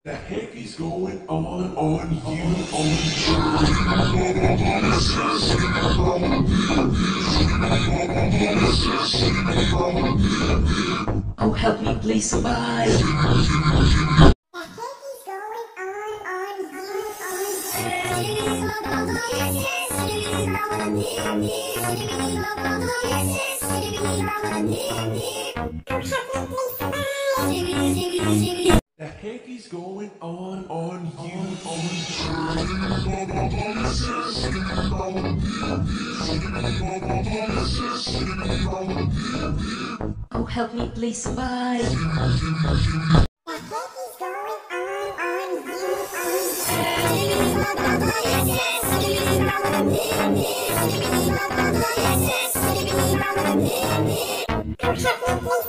The heck is going on you? Oh, help me, please, somebody. The heck is going on you? Oh, help me, please, somebody. Come help me, please.